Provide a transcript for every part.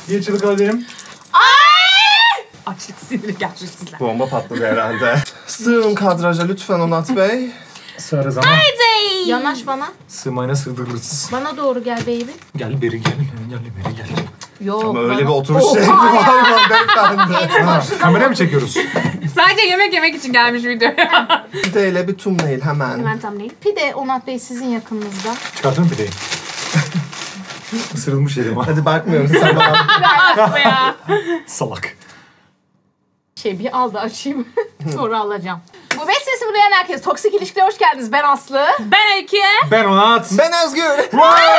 Bir çığlık alabilirim. Açlık siniri gerçekten. Bomba patladı herhalde. Sığın kadraja lütfen Onat Bey. Sığarız ama. Haydi. Yanaş bana. Sığmayına sığdırırız. Bana doğru gel baby. Gel beri gel. Gel beri gel. Yok. Ama öyle bana... bir oturuş şey mi var mı beyefendi? Ha, kamera mı çekiyoruz? Sadece yemek için gelmiş videoya. Pideyle bir thumbnail hemen. Hemen tam değil. Pide Onat Bey sizin yakınınızda. Çıkartın pideyi. Isırılmış yerim ha. Hadi bakmıyoruz tamam. ya. Salak. Bir al da açayım. Sonra alacağım. Bu beş sesi duyan herkes. Toksik ilişkilere hoş geldiniz. Ben Aslı. Ben Öykü. Ben Onat. Ben Özgür.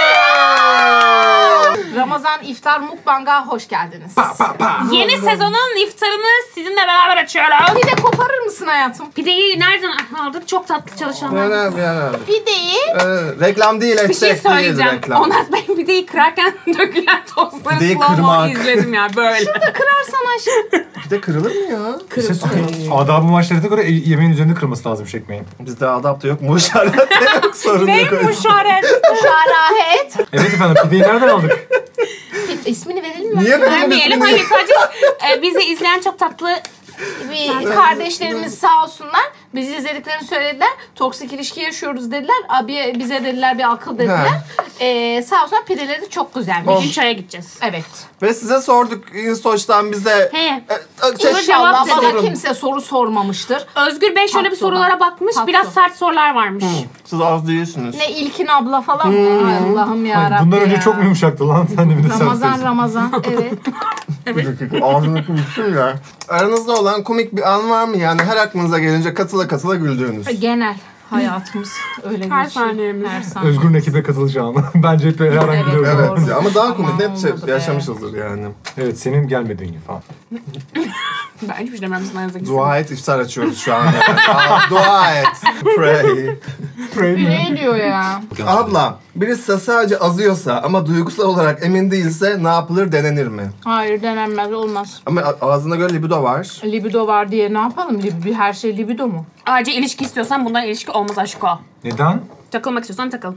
Ramazan iftar mukbang'a hoş geldiniz. Yeni sezonun iftarını sizinle beraber açıyoruz. Pide koparır mısın hayatım? Pideyi nereden aldık? Çok tatlı çalışanlar. Yani. Pideyi Reklam değil, Bir şey eşek değil söyleyeceğim. reklam. Onat Bey pideyi kırarken dökülen tostları Pideyi slow-mo kırmak. izledim ya böyle. kırarsan aşkım. Pide kırılır mı ya? Adab-ı maşerete göre yemeğin üzerinde kırması lazım şekmeyin. Bizde adapte yok, muşarete yok, sorun Neyim yok. muşaret? Şarahet. Evet efendim, pideyi nereden aldık? İsmini verelim mi? Niye benim Vermeyelim. ismini- Hayır sadece bizi izleyen çok tatlı. Bir kardeşlerimiz sağ olsunlar. Bizi izlediklerini söylediler. Toksik ilişki yaşıyoruz dediler. Abi bize dediler bir akıl dediler. Sağ olsunlar pideleri de çok güzelmiş. Bir gün çaya gideceğiz. Evet. Ve size sorduk Instastory'dan bize. He. İnşallah cevap bana verin. kimse soru sormamıştır. Özgür Bey şöyle bir Tatlı sorulara bakmış. Tatlı. Biraz sert sorular varmış. Siz az değilsiniz. Ne İlkin abla falan mı? Ay Allah'ım yarabbim. Bundan önce ya. çok mu yumuşaktı lan? Sen de bir de Ramazan evet. Ağzını kırmışsın ya. Aranızda olan komik bir an var mı yani? Her aklınıza gelince katıla katıla güldüğünüz. Genel hayatımız öyle Her geçiyor. saniyemiz. Her saniye. Özgür'ün ekibe katılacağını. Bence hep her an Evet, gidiyoruz. evet. Evet Doğru. ama daha komik Aman net olmadı be. yaşamışızdır yani. Evet, senin gelmediğin gibi falan. Ben hiçbir şey demem. Dua et, iftar açıyoruz şu an. Yani. Dua et. Pray. Ne diyor ya? Abla, birisi sadece azıyorsa ama duygusal olarak emin değilse ne yapılır, denenir mi? Hayır denenmez olmaz. Ama ağzına göre libido var. Libido var diye ne yapalım? Her şey libido mu? Ayrıca ilişki istiyorsan bundan ilişki olmaz aşk o. Neden? Takılmak istiyorsan takıl.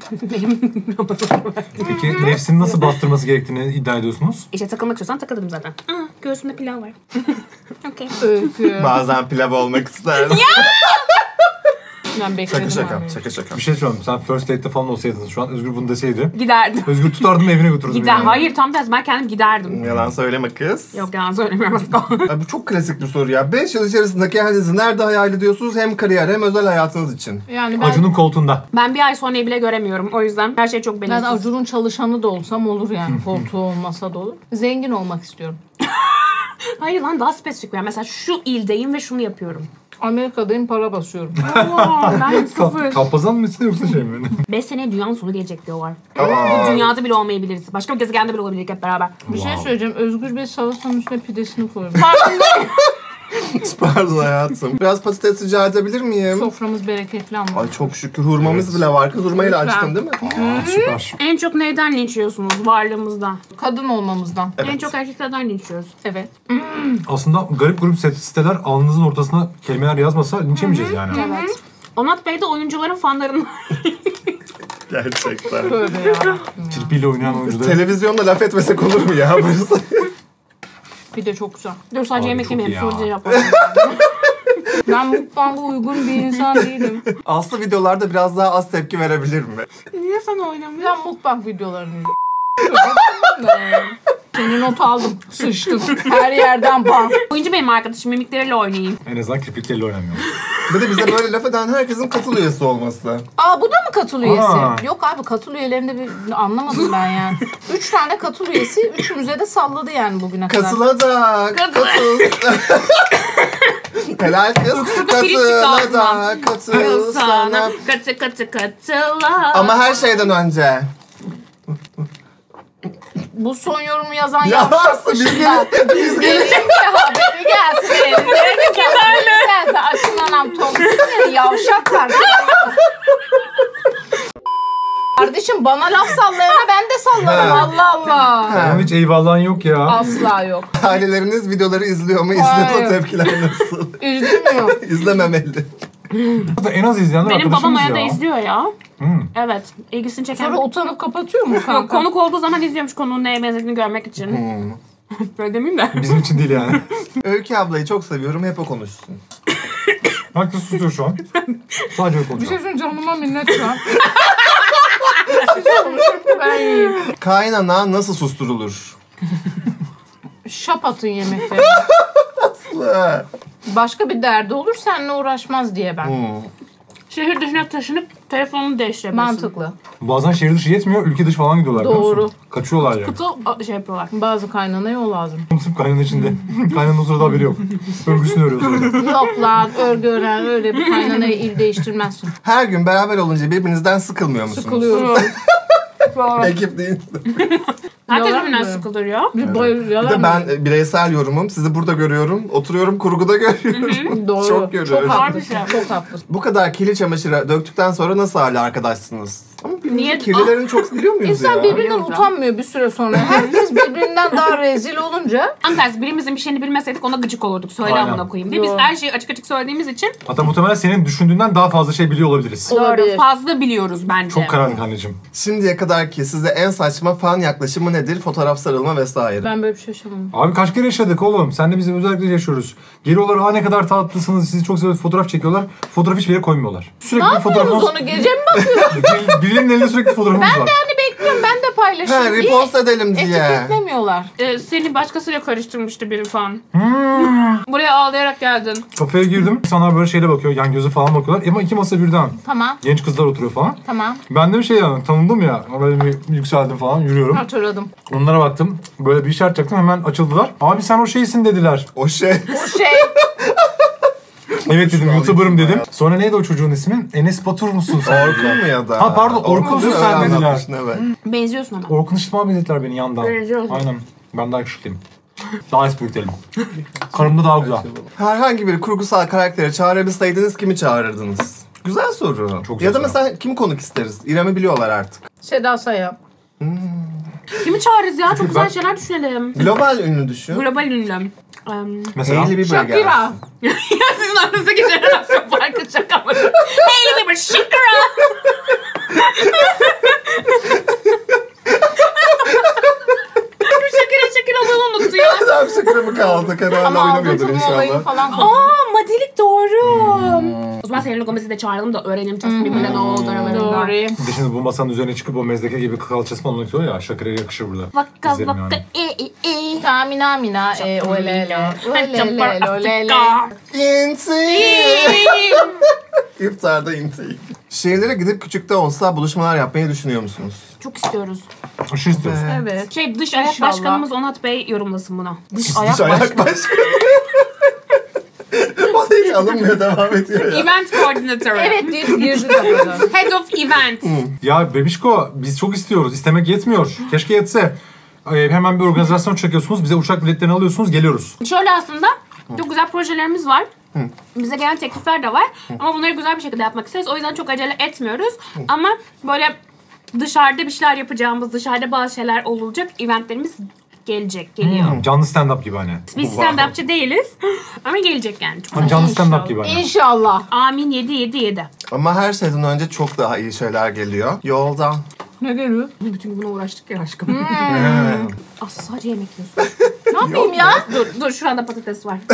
Peki nefsini nasıl bastırması gerektiğini iddia ediyorsunuz? İşte takılmak istiyorsan takılırım zaten. Göğsümde pilav var. Okey. Öykü. Bazen pilav olmak isterdim. Ben bekledim. Şaka. Bir şey söyleyeyim. Sen first date'te falan olsaydın şu an Özgür bunu deseydi. Giderdim. Özgür tutardım evine götürürdüm. Gider. yani. Hayır tam tersi ben kendim giderdim. Yalan söyleme kız. Yok yalan söylemiyorum aslında. Ay, bu çok klasik bir soru ya. 5 yıl içerisinde kendinizi nerede hayal ediyorsunuz? Hem kariyer hem özel hayatınız için. Yani ben, Acun'un koltuğunda. Ben bir ay sonrayı bile göremiyorum. O yüzden her şey çok ben belirsiz. Acun'un çalışanı da olsam olur yani. Koltuğu olmasa da olur. Zengin olmak istiyorum. Hayır lan daha spesifik. Yani mesela şu ildeyim ve şunu yapıyorum. Amerika'dayım para basıyorum. Ben sıfır. Kalpazan mısın yoksa şey mi? 5 seneye dünyanın sonu gelecek diyorlar. Bu dünyada bile olmayabiliriz. Başka bir gezegende bile olabilir hep beraber. Bir şey söyleyeceğim. Özgür Bey salatanın üstüne pidesini koyuyor. Pardon hayatım. Biraz patates rica edebilir miyim? Soframız bereketli ama. Ay çok şükür hurmamız bile var. Kız hurmayı da Lütfen. açtın değil mi? Süper. En çok neyden linçliyorsunuz? Varlığımızdan. Kadın olmamızdan. Evet. En çok erkeklerden linçliyoruz. Evet. Aslında garip grup siteler alnınızın ortasına kelimeler yazmasa linç yemeyeceğiz yani. Evet. Onat Bey de oyuncuların fanlarından. Gerçekten. Tövbe ya. Kirpiyle oynayan oyuncuları. Televizyonda laf etmesek olur mu ya? Pide çok güzel. Dur sadece Abi yemek çok yemeyelim. iyi ya. Soruca yapalım. Ben mutfağına uygun bir insan değilim. Aslı videolarda biraz daha az tepki verebilir mi? Niye sana oynamıyor? Ben mutfak videolarını Seni not aldım. Sıçtım. Her yerden bam. Oyuncu benim arkadaşım. Mimikleriyle oynayayım. En azından kirpikleriyle oynamıyor. Bir de bize böyle laf eden herkesin katıl üyesi olması. Aa bu da mı katıl üyesi? Aa. Yok abi katıl üyelerinde bir anlamadım ben yani. 3 tane katıl üyesi. Üçümüze de salladı yani bugüne kadar. Katıla da. Katıl. Helal kız. Katıla da. Katıl sana. Katıla. Ama her şeyden önce. bu son yorumu yazan Ya yavşak Aslı biz dışında. biz gelin. Haberi gelsin. Haberi gelsin. Aşkın anam toksik yavşaklar. Kardeşim bana laf sallayana ben de sallarım. Allah Allah. Ama hiç eyvallahın yok ya. Asla yok. Aileleriniz videoları izliyor mu? İzliyorsa Hayır. tepkiler nasıl? Üzülmüyor. İzlememeli. Hatta en az izleyenler Benim babam arkadaşımız arada ya. izliyor ya. Hmm. Evet. İlgisini çeken. Sonra utanıp kapatıyor mu Yok, kanka? konuk olduğu zaman izliyormuş konuğun neye benzediğini görmek için. Böyle demeyeyim de. Bizim için değil yani. Öykü ablayı çok seviyorum. Hep o konuşsun. Herkes susuyor şu an. Sadece öyle Bir konuşuyor. şey söyleyeyim canıma minnet şu an. Siz konuşun ben yiyeyim. Kaynana nasıl susturulur? Şap atın yemekleri. Başka bir derdi olur seninle uğraşmaz diye ben. Şehir dışına taşınıp telefonunu değiştirebilirsin. Mantıklı. Bazen şehir dışı yetmiyor, ülke dışı falan gidiyorlar. biliyor Doğru. musun? Kaçıyorlar yani. Kutu şey yapıyorlar. Bazı kaynanaya o lazım. Sırf kaynanın içinde. Kaynanın o sırada haberi yok. Örgüsünü örüyoruz. Yok lan örgü ören öyle bir kaynanaya il değiştirmezsin. Her gün beraber olunca birbirinizden sıkılmıyor musunuz? Sıkılıyoruz. Ekip değil. Herkes Yalan birbirinden mı? sıkılıyor. Bir bayıl Bir yalan de mı? ben bireysel yorumum. Sizi burada görüyorum. Oturuyorum kurguda görüyorum. Doğru. Çok görüyoruz. Çok haklısın. Çok haklısın. Bu kadar kirli çamaşırı döktükten sonra nasıl hala arkadaşsınız? Ama Niye? Niye? Kirlilerini çok biliyor muyuz İnsan ya? birbirinden Biliyoruz ya. utanmıyor bir süre sonra. Herkes birbirinden daha rezil olunca. Tam tersi birimizin bir şeyini bilmeseydik ona gıcık olurduk. Söyle Aynen. amına koyayım diye. Biz Doğru. her şeyi açık açık söylediğimiz için Hatta muhtemelen senin düşündüğünden daha fazla şey biliyor olabiliriz. Olabilir. fazla biliyoruz bence. Çok karanlık anneciğim. Şimdiye kadar ki size en saçma fan yaklaşımı nedir? Fotoğraf sarılma vesaire. Ben böyle bir şey yaşamadım. Abi kaç kere yaşadık oğlum? Sen de biz özellikle yaşıyoruz. Geliyorlar ne kadar tatlısınız, sizi çok seviyoruz, fotoğraf çekiyorlar. Fotoğraf hiçbir yere koymuyorlar. Sürekli Ne bir yapıyorsunuz fotoğrafımız... onu? Gece mi bakıyorsunuz? Birilerinin elinde sürekli fotoğrafımız var. Yani bekliyorum ben de He, paylaşayım diye. repost edelim diye. Etiketlemiyorlar. Seni başkasıyla karıştırmıştı biri falan. Buraya ağlayarak geldin. Kafeye girdim. İnsanlar böyle şeyle bakıyor, yan gözü falan bakıyorlar. Ama iki masa birden. Tamam. Genç kızlar oturuyor falan. Tamam. Ben de bir şey yani tanındım ya. Böyle bir yükseldim falan, yürüyorum. Hatırladım. Onlara baktım. Böyle bir işaret çaktım, hemen açıldılar. Abi sen o şeysin dediler. O şey. Bu şey. Evet dedim, an YouTuber'ım içinde dedim. ya. Sonra neydi o çocuğun ismi? Enes Batur musun sen? Orkun mu ya da? Ha, pardon, Orkun'sun değil mi? sen Öyle dediler. anlatmışsın, evet. Benziyorsun ama. Orkun Işıtma benzettiler beni yandan. Benziyorsun. Aynen. Ben daha yakışıklıyım. Daha espritelim. Karım da daha güzel. Herhangi bir kurgusal karakteri çağırabilseydiniz kimi çağırırdınız? Güzel soru. Çok ya da güzel. mesela kimi konuk isteriz? İrem'i biliyorlar artık. Seda Sayan. Kimi çağırırız ya? Çok güzel ben- şeyler düşünelim. Global ünlü düşün. Global ünlü. Mesela Hailey Bieber Shakira. gelsin. Ya sizin aranızdaki jenerasyon farkı şaka mı? Hailey Bieber, Shakira. Shakira'lığını unuttu ya. Adam Shakira mı kaldı? Kanalda Ama oynamıyordur aldatılma olayını inşallah. falan. Aa, Madilik doğru. O zaman Selena Gomez'i de çağıralım da öğrenelim Justin Bieber'le ne oldu aralarında. Doğru. bir de şimdi bu masanın üzerine çıkıp o mezdeke gibi kalçası falan oluyor ya. Şakira'ya yakışır burada. Vaka İzlerim vaka yani. Tamina mina olele. Olele olele. İnti. İftarda inti. Şehirlere gidip küçük de olsa buluşmalar yapmayı düşünüyor musunuz? Çok istiyoruz. Aşı istiyoruz. Evet. Dış ayak İnşallah. başkanımız Onat Bey yorumlasın bunu. Dış ayak başkanı. O da hiç alınmıyor, devam ediyor ya. Event coordinator. Evet girdi kafada. Head of event. Ya bebişko biz çok istiyoruz. İstemek yetmiyor. Keşke yetse. Hemen bir organizasyon çekiyorsunuz. Bize uçak biletlerini alıyorsunuz. Geliyoruz. Şöyle aslında çok güzel projelerimiz var. Bize gelen teklifler de var. Ama bunları güzel bir şekilde yapmak isteriz. O yüzden çok acele etmiyoruz. Ama böyle dışarıda bir şeyler yapacağımız, dışarıda bazı şeyler olacak eventlerimiz geliyor. Canlı stand-up gibi hani. Biz stand-upçı değiliz. Ama gelecek yani. Çok Hani canlı stand-up gibi hani. İnşallah. Amin 7. Ama her şeyden önce çok daha iyi şeyler geliyor. Yoldan. Ne geliyor? Bütün gün buna uğraştık ya aşkım. Aslı sadece yemek yiyorsun. Ne yapayım ya? Dur şu anda patates var.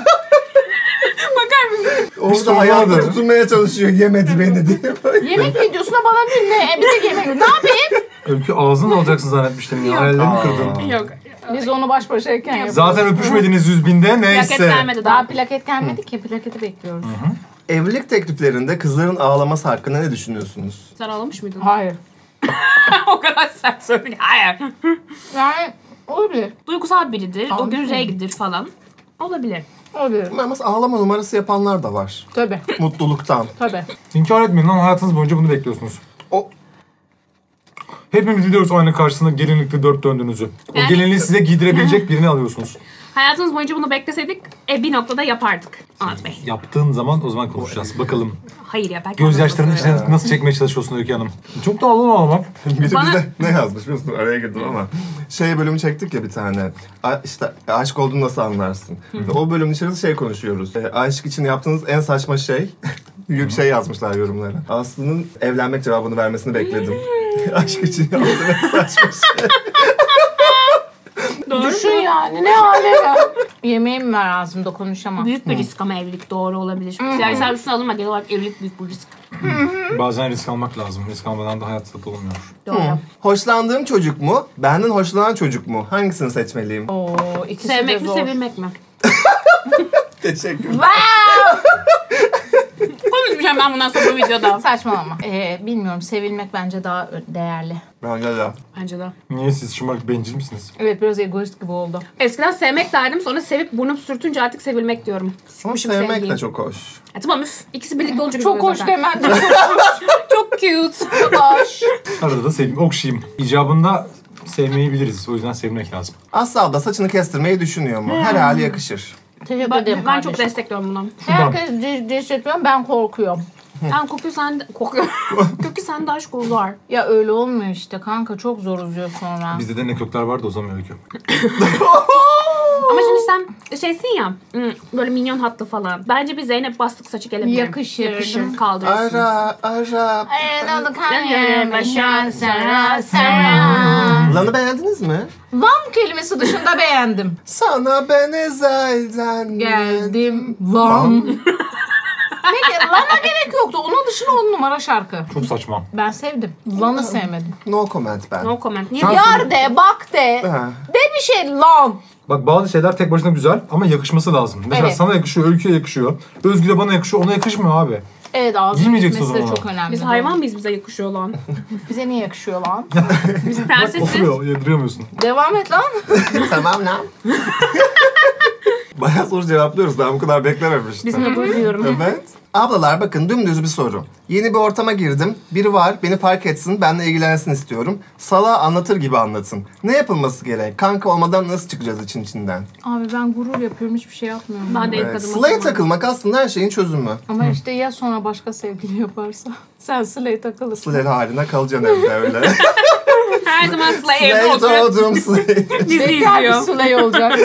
Bakar mısın? Orada hayatta tutunmaya çalışıyor, yemedi beni diye. Yemek videosuna bana bir ne? Bir de yemek. Ne yapayım? Öykü ağzını alacaksın zannetmiştim ya. Hayallerimi kırdın. Yok. Biz onu baş başayken yapıyoruz. Zaten öpüşmediniz 100.000'de Plaket neyse. gelmedi daha. Daha plaket gelmedi ki. Plaketi bekliyoruz. Evlilik tekliflerinde kızların ağlaması hakkında ne düşünüyorsunuz? Sen ağlamış mıydın? Hayır. O kadar sert söyledin. Hayır. Yani olabilir. Duygusal biridir. O gün renktir falan. Olabilir. Olabilir. Ama mesela ağlama numarası yapanlar da var. Tabii. Mutluluktan. Tabii. İnkar etmeyin lan, hayatınız boyunca bunu bekliyorsunuz. O Hepimiz biliyoruz ayna karşısında gelinlikli dört döndüğünüzü. O Yani- gelinliği size giydirebilecek birini alıyorsunuz. Hayatımız boyunca bunu bekleseydik bir noktada yapardık. Anlat Bey. Yaptığın zaman o zaman konuşacağız. Bakalım. Hayır ya belki... Gözyaşlarının anlatmasın. içine nasıl çekmeye çalışıyorsun Öykü Hanım? Çok da ağlamamak. biri Bana- bize ne yazmış biliyor musun? Araya girdim ama. Bölümü çektik ya bir tane. İşte aşk olduğunu nasıl anlarsın? O bölümün içerisinde konuşuyoruz. Aşk için yaptığınız en saçma şey. Büyük yazmışlar yorumlara. Aslı'nın evlenmek cevabını vermesini bekledim. Aşk için yaptığım en saçma şey. Doğru Düşün ya yani? Ne hale? Yemeğim var ağzımda, konuşamam. Büyük bir risk ama evlilik doğru olabilir. Yani sen üstüne alınma, genel olarak evlilik büyük bir risk. Bazen risk almak lazım. Risk almadan da hayat yapılmıyor. Doğru. Hoşlandığım çocuk mu? Benden hoşlanan çocuk mu? Hangisini seçmeliyim? Oo, ikisi Sevmek de mi zor. sevilmek mi? Teşekkürler. Konuşmayacağım ben bundan sonra bu videoda. Saçmalama. Bilmiyorum, sevilmek bence daha değerli. Bence de. Bence de. Niye siz şımarık bencil misiniz? Evet, biraz egoist gibi oldu. Eskiden sevmek derdim, sonra sevip burnumu sürtünce artık sevilmek diyorum. Ama Sıkmışım sevmek sevgiyi. de çok hoş. Tamam üf. İkisi birlikte olunca Çok güzel hoş zaten. demedim. Çok cute. Çok hoş. Arada da seveyim, okşayayım. İcabında sevmeyi biliriz. O yüzden sevmek lazım. Aslı abla saçını kestirmeyi düşünüyor mu? Her hali yakışır. Teşekkür Ben, ederim ben kardeşim. çok destekliyorum bunu. Herkes destekliyor, ben korkuyorum. Yani kokuyor sende... Kokuyor. Kökü sende aşk uzar. Ya öyle olmuyor işte kanka, çok zor uzuyor sonra. Bizde de ne kökler vardı o zaman öykü. Ama şimdi sen şeysin ya, böyle minyon hattı falan. Bence bir Zeynep Bastık saçı gelebilir. Yakışır. Yakışır, kaldırırsın. Ara. Aynalı kanyem başa sara. Lan'ı beğendiniz mi? Van kelimesi dışında beğendim. Sana ben ezelden Geldim Van. Peki Lan'a gerek yoktu. Onun dışında 10 numara şarkı. Çok saçma. Ben sevdim. Lan'ı sevmedim. No comment ben. No comment. Niye? Sen- Yar de, bak de. Ha. De bir şey Lan. Bak bazı şeyler tek başına güzel ama yakışması lazım. Mesela Evet. sana yakışıyor, Öykü'ye yakışıyor. Özgür'e bana yakışıyor, ona yakışmıyor abi. Evet, ağzının Giymeyeceksin gitmesi de o zaman. çok önemli. Biz hayvan mıyız, bize yakışıyor lan? Bize niye yakışıyor lan? Biz prensesiz. Oluyor, yedirilmiyorsun. Devam et lan. Tamam lan. Bayağı soru cevaplıyoruz. Ben bu kadar beklememiştim. Bizim de gurur duyuyorum. Evet. Ablalar bakın dümdüz bir soru. Yeni bir ortama girdim. Biri var, beni fark etsin, benimle ilgilensin istiyorum. Salağa anlatır gibi anlatın. Ne yapılması gerek? Kanka olmadan nasıl çıkacağız için içinden? Abi ben gurur yapıyorum, hiçbir şey yapmıyorum. Ben de ilk Evet. adım Sıla'ya atamam. takılmak aslında her şeyin çözümü. Ama işte ya sonra başka sevgili yaparsa? Sen Sıla'ya takılırsın. Sıla'yla haline kalacaksın evde öyle. Her zaman Sıla evde Sıla'ya oturup doğdum Sıla'ya. dizi Bekar bir izliyor. Sıla'ya olacak.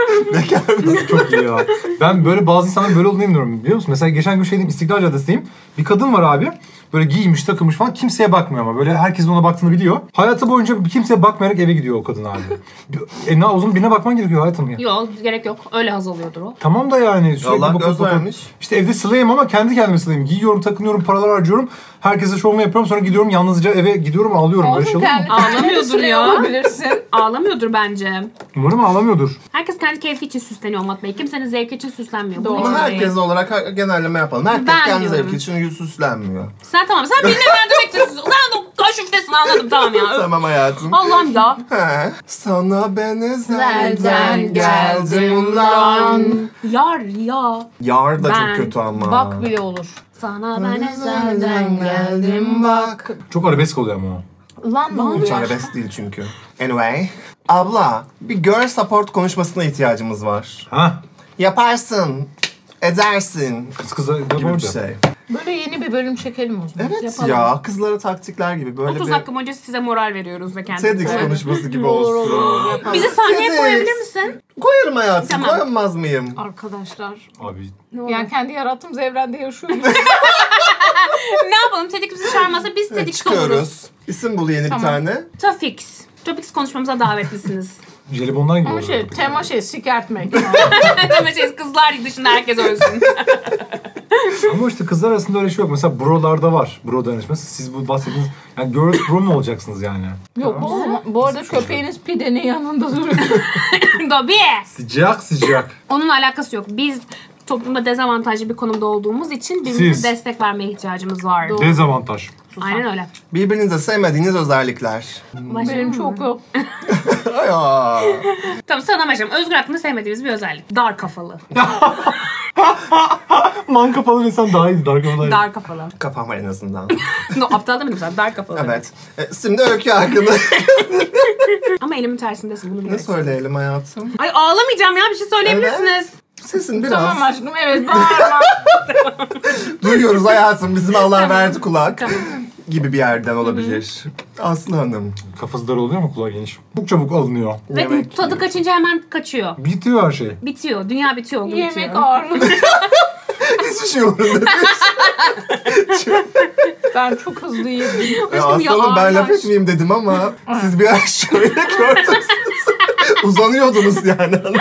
Çok iyi ya. Ben böyle bazı insanların böyle olduğunu bilmiyorum biliyor musun? Mesela geçen gün şeydim İstiklal Caddesi'ndeyim. Bir kadın var abi. Böyle giymiş, takılmış falan. Kimseye bakmıyor ama. Böyle herkesin ona baktığını biliyor. Hayatı boyunca kimseye bakmayarak eve gidiyor o kadın abi. Ne o zaman birine bakman gerekiyor hayatım ya. Yok gerek yok. Öyle haz alıyordur o. Tamam da yani sürekli Allah bakıp göz bakıp- vermiş. İşte evde Sıla'yım ama kendi kendime Sıla'yım. Giyiyorum, takınıyorum, paralar harcıyorum. Herkese şovumu yapıyorum. Sonra gidiyorum yalnızca eve gidiyorum ağlıyorum. Böyle şey olur mu? Ağlamıyordur ya. Olabilirsin. Ağlamıyordur bence. Umarım ağlamıyordur. Herkes kendi keyfi için süsleniyor Umut Bey. Kimsenin zevki için süslenmiyor. Doğru. Bunun Ama için herkes değil. olarak genelleme yapalım. Herkes Ben kendi diyorum. zevki için süslenmiyor. Sen tamam. Sen birine verdirmek istiyorsun. Sen de kaşıftesin anladım tamam ya. Tamam hayatım. Allah'ım ya. He. Sana ben ezelden Nereden geldim geldim lan. lan? Yar ya. Yar da Ben- çok kötü ama. Bak bile olur. Sana ben Ezelden ezelden geldim bak. Çok arabesk oluyor ama o. Lan ne Hiç oluyor? arabesk değil çünkü. Anyway. Abla, bir girl support konuşmasına ihtiyacımız var. Ha? Yaparsın, edersin Kıza gibi bir yapamadı. şey. Böyle yeni bir bölüm çekelim o zaman. Evet Yapalım. ya, kızlara taktikler gibi böyle 30 bir dakika boyunca size moral veriyoruz ve kendimize. TEDx konuşması gibi Olur olsun. olur yapalım. Bizi sahneye TEDx. koyabilir misin? Koyarım hayatım, Tamam. koyamaz mıyım? Arkadaşlar. Abi Yani kendi yarattığımız evrende yaşıyoruz. Ne yapalım? TEDx bizi çağırmasa biz Evet, TEDx oluruz. çıkıyoruz. İsim bul yeni bir tane. Tafix. Topix konuşmamıza davetlisiniz. jelibondan gibi Ama oluyor. tema sikertmek. Ama şey, kızlar dışında herkes ölsün. Ama işte kızlar arasında öyle şey yok. Mesela brolarda var. Bro dayanışması. Siz bu bahsettiğiniz... Yani girls bro mu olacaksınız yani? Yok bu arada köpeğiniz pidenin yanında duruyor. Dobi. Sıcak sıcak. Onunla alakası yok. Biz toplumda dezavantajlı bir konumda olduğumuz için birbirimize Siz. destek vermeye ihtiyacımız var. Dezavantaj. Aynen öyle. Birbirinize sevmediğiniz özellikler. Benim çok yok. Aya. Tamam sana başlayalım. Özgür hakkında sevmediğimiz bir özellik. Dar kafalı. Man kafalı insan daha iyi. Dar kafalı. Dar kafalı. Kafam var en azından. No, aptal demedim sen. Dar kafalı. Evet. Şimdi Öykü hakkında Ama elimin tersindesin bunu ne biliyorsun. söyleyelim hayatım? Ay ağlamayacağım ya bir şey söyleyebilirsiniz. Sesin biraz. Tamam aşkım evet bağırma. Duyuyoruz hayatım. Bizim Allah verdi kulak. Tamam. Gibi bir yerden olabilir. Aslı Hanım. Kafası dar oluyor mu kulağı geniş? Çok çabuk alınıyor. Ve Yemek tadı yiyor. kaçınca hemen kaçıyor. Bitiyor her şey. Bitiyor. Dünya bitiyor. Okul Yemek bitiyor. ağırlığı. Hiçbir şey umurunda değil. Ben çok hızlı yedim. Aslı Hanım ben laf ağırlaş. etmeyeyim dedim ama siz bir an şöyle gördünüz. Uzanıyordunuz yani. Anladın mı?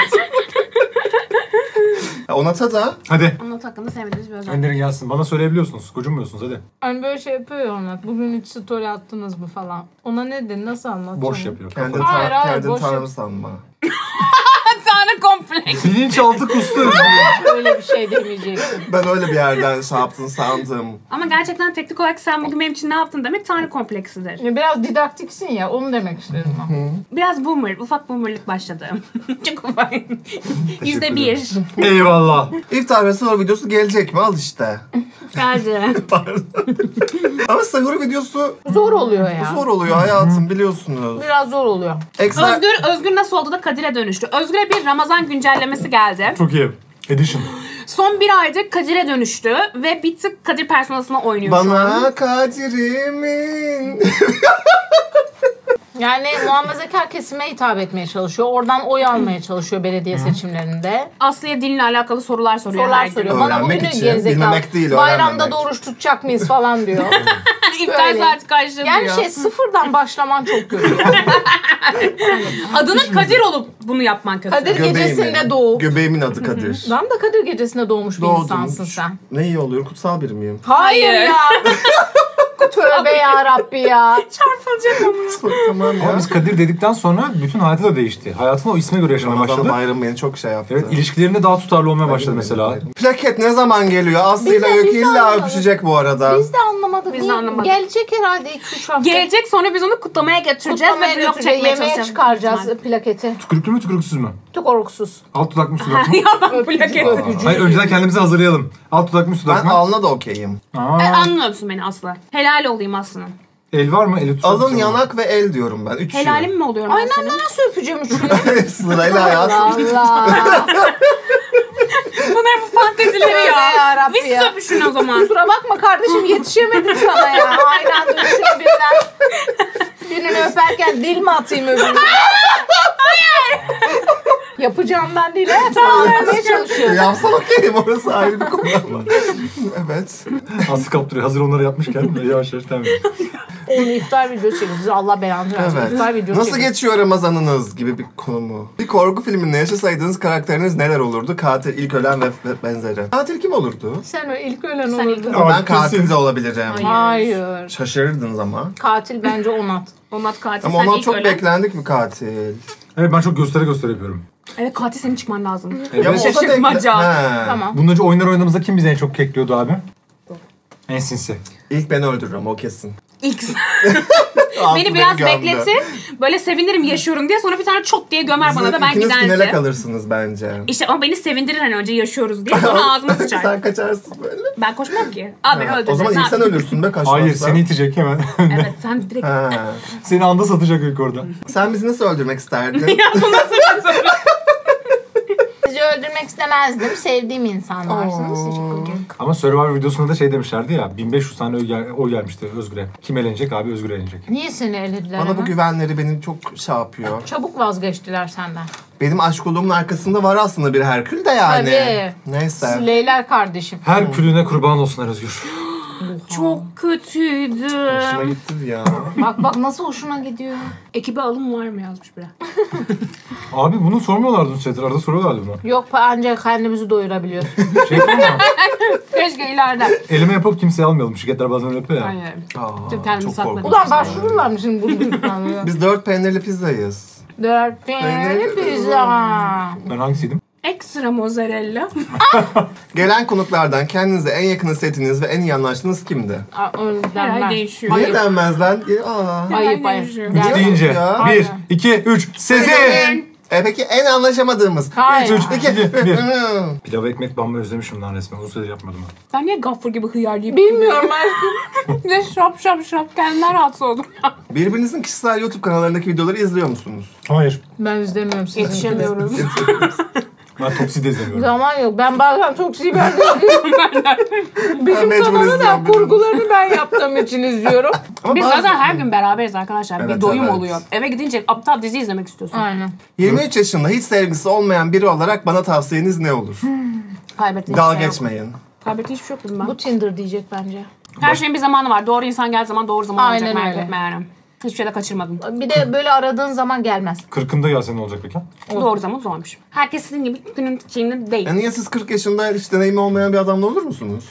Onat'a da Hadi. Onun hakkında sevmediğiniz bir özellik. Önlerin gelsin. Bana söyleyebiliyorsunuz. Gocunmuyorsunuz hadi. Hani böyle şey yapıyor ya Onat. Bugün hiç story attınız mı falan. Ona ne dedin? Nasıl anlatacaksın? Boş yapıyor. kendin, Kafa. Hayır, boş tanrı yap- sanma. Tanrı kompleks. Bilinçaltı kustu. Öyle bir şey demeyeceksin. Ben öyle bir yerden şey yaptın sandım. Ama gerçekten teknik olarak sen bugün benim için ne yaptın demek Tanrı kompleksidir. Biraz didaktiksin ya. Onu demek istedim ben. Biraz boomer, ufak boomerlık başladı. Çok ufak. %1. Eyvallah. İftar ve sahur videosu gelecek mi? Al işte. Geldi. Pardon. Ama sahur videosu Zor oluyor ya. zor oluyor hayatım biliyorsunuz. Biraz zor oluyor. Ekstra... Özgür nasıl oldu da Kadir'e dönüştü? Özgür'e bir Ramazan güncellemesi geldi. Çok iyi. Edition. Son bir aydır Kadir'e dönüştü ve bir tık Kadir personasına oynuyor şu an. Bana Kadir'imin... Yani muhafazakar kesime hitap etmeye çalışıyor. Oradan oy almaya çalışıyor belediye seçimlerinde. Aslı'ya dinle alakalı sorular soruyor Sorular her gün. soruyor. Bana Öğrenmek bugünü için, gerizekalı. bilmemek değil, Bayramda öğrenmemek. da oruç tutacak mıyız falan diyor. İftar Öyle. saati karşılıyor. Yani sıfırdan başlaman çok kötü. Adının Kadir olup bunu yapman kötü. Kadir gecesinde doğup. Göbeğimin adı Kadir. Tam da Kadir gecesinde doğmuş bir Doğdum. insansın sen. Ne iyi oluyor? Kutsal biri miyim? Hayır ya. Tövbe ya Rabbi ya. Çarpılacak ama. Tamam ya. Ama biz Kadir dedikten sonra bütün hayatı da değişti. Hayatını o isme göre yaşamaya Ramazan başladı. bayramı beni çok şey yaptı. Evet, ilişkilerinde daha tutarlı olmaya başladı mesela. Plaket ne zaman geliyor? Aslı ile Biz de Öykü illa anlamadık. öpüşecek bu arada. Biz de anlamadık. Biz de Niye? anlamadık. Gelecek herhalde 2-3 hafta. Gelecek sonra biz onu kutlamaya götüreceğiz Kutlamaya ve vlog götüreceğiz. çekmeye Yemeğe çalışacağız. çıkaracağız plaketi. Tükürüklü mü tükürüksüz mü? Çok oruksuz. Alt dudak mı üst dudak mı? Yalan plaket. Hayır önceden kendimizi hazırlayalım. Alt dudak mı üst dudak Ben mı? alnına da okeyim. Anlıyorsun beni Aslı. Helal olayım Aslı'nın. El var mı? Eli tutar Alın, mısın? yanak ve el diyorum ben. Üç Helalim mi oluyorum ben Aynen senin? nasıl öpeceğim üçünü? Sırayla hayatım. Allah. Bunlar bu fantezileri ya. Ya Rabbi Biz siz ya. öpüşün o zaman. Kusura bakma kardeşim yetişemedim sana ya. Aynı anda üçünü birden. Birini öperken dil mi atayım öbürüne? Hayır. Yapacağımdan değil. Evet anlamaya çalışıyorum. Yapsam okeyim, orası ayrı bir konu ama. Evet. Aslı kaptırıyor. Hazır onları yapmışken yavaş yavaş devam ediyor. Onu iftar videosu çekiyoruz. Allah belanı versin. Evet. İftar videosu Nasıl çekiyoruz. geçiyor Ramazanınız gibi bir konu mu? Bir korku filminde yaşasaydınız karakteriniz neler olurdu? Katil, ilk ölen ve benzeri. Katil kim olurdu? Sen öyle ilk ölen Sen ilk olurdun. ölen. Ben katil de olabilirim. Hayır. Şaşırırdınız ama. Katil bence Onat. Onat katil Ama sen ona ilk çok ölen. beklendik mi katil? Evet ben çok göstere yapıyorum. Evet katil senin çıkman lazım. Evet. Ya bu o da Şaşırtmaca. He. Tamam. Bundan önce oyunlar oynadığımızda kim bizi en çok kekliyordu abi? En sinsi. İlk beni öldürürüm o kesin. İlk Aslı beni biraz gömdü. bekletir. Böyle sevinirim yaşıyorum diye sonra bir tane çot diye gömer bana da ben İkiniz finale gidersin. kalırsınız bence. İşte ama beni sevindirir hani önce yaşıyoruz diye sonra ağzıma sıçar. Sen kaçarsın böyle. Ben koşmam ki. Aa beni Ha, öldürecek. o zaman Ne ilk sen yapayım? ölürsün be kaçmazsan. Hayır seni itecek hemen. Evet sen direkt... Ha. Seni anda satacak ilk orada. Sen bizi nasıl öldürmek isterdin? Ya bu nasıl bir soru? Sizi öldürmek istemezdim. Sevdiğim insanlarsınız. Teşekkür ederim. Ama Survivor videosunda da şey demişlerdi ya. 1500 tane oy gelmişti Özgür'e. Kim elenecek abi? Özgür elenecek. Niye seni elediler Bana bu hemen? güvenleri beni çok şey yapıyor. Çabuk vazgeçtiler senden. Benim aşkoluğumun arkasında var aslında bir Herkül de yani. Tabii. Neyse. Leyler kardeşim. Her külüne kurban olsunlar Özgür. Çok kötüydü. Hoşuma gitti ya. Bak nasıl hoşuna gidiyor. Ekibe alım var mı yazmış biri. Abi bunu sormuyorlardı chat'e. Arada soruyorlardı bunu. Yok ancak kendimizi doyurabiliyoruz. Şey yapalım mı? Keşke ileride. Elime yapıp kimseye almayalım. Şirketler bazen öyle yapıyor ya. Hayır. Aa, Kendimi çok satmadım. korkunç. Ulan başvururlar mı şimdi bunu duyurmaya? Biz 4 peynirli pizzayız. 4 peynirli pizza. Ben hangisiydim? Ekstra mozzarella. Gelen konuklardan kendinize en yakın hissettiğiniz ve en iyi anlaştığınız kimdi? Her ay değişiyor. Niye denmez lan? Aa. Ayıp ayıp. değişiyor. 3 Yani- deyince. Ya. 1, 2, 3. Sezin! Peki en anlaşamadığımız? Hayır. 3, 2, 1. Hmm. Pilav ekmek banma özlemişim lan resmen. Uzun süredir yapmadım ben. Ben niye gaffur gibi hıyar yiyip Bilmiyorum aşkım. Bir de şap kendimden rahatsız oldum. Birbirinizin kişisel YouTube kanallarındaki videoları izliyor musunuz? Hayır. Ben izlemiyorum sizi. Yetişemiyoruz. Ben Topsy de izlemiyorum. Zaman yok. Ben bazen çok şey ben de izliyorum. Bizim Mecbur kanalı da izliyorum. kurgularını ben yaptığım için izliyorum. Ama Biz bazı- zaten her gün beraberiz arkadaşlar. Evet, bir doyum evet. oluyor. Eve gidince aptal dizi izlemek istiyorsun. Aynen. 23 yaşında hiç sevgisi olmayan biri olarak bana tavsiyeniz ne olur? Kaybettiğin Dalga hiçbir şey yok. geçmeyin. Kaybettiğin hiçbir şey yok dedim ben. Bu Tinder diyecek bence. Her şeyin bir zamanı var. Doğru insan geldiği zaman doğru zaman Aynen olacak. Merak öyle. etme yani. Hiçbir şeyde kaçırmadım. Bir de böyle aradığın zaman gelmez. 40'ında gelse ne olacak peki? Doğru zaman zormuş. Herkes sizin gibi günün şeyinde değil. Niye siz 40 yaşında hiç deneyimi olmayan bir adamla olur musunuz?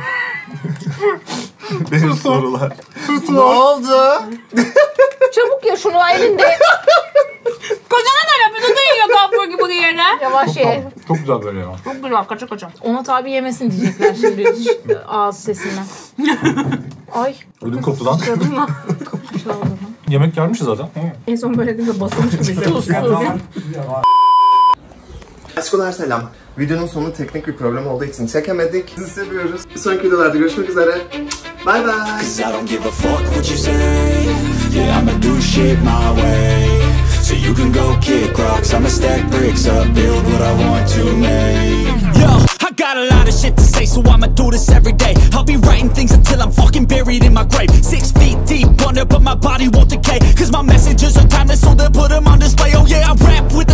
Benim sorular. Ne oldu? Çabuk ya şunu elinde. Kocana da yapıyor. O da yiyor kapur gibi yere. Yavaş ye. Çok güzel böyle ya. Çok güzel. Kaça kaça. Onat abi yemesin diyecekler şimdi ağız sesinden. Ay. Ödüm koptu lan. Kapış aldı. Yemek gelmişiz zaten. En son böyle değil de basılmış gibi hissediyoruz. Aşkolar selam. Videonun sonu teknik bir problem olduğu için çekemedik. Sizi seviyoruz. Bir sonraki videolarda görüşmek üzere. Bye bye. 'Cause I don't give a fuck what you say. Yeah, I'ma do shit my way. So you can go kick rocks, I'ma stack bricks up, build what I want to make. Yo, I got a lot of shit to say, so I'ma do this every day. I'll be writing things until I'm fucking buried in my grave. 6 feet deep under, but my body won't decay. 'Cause my messages are timeless, so they'll put them on display. Oh yeah, I rap with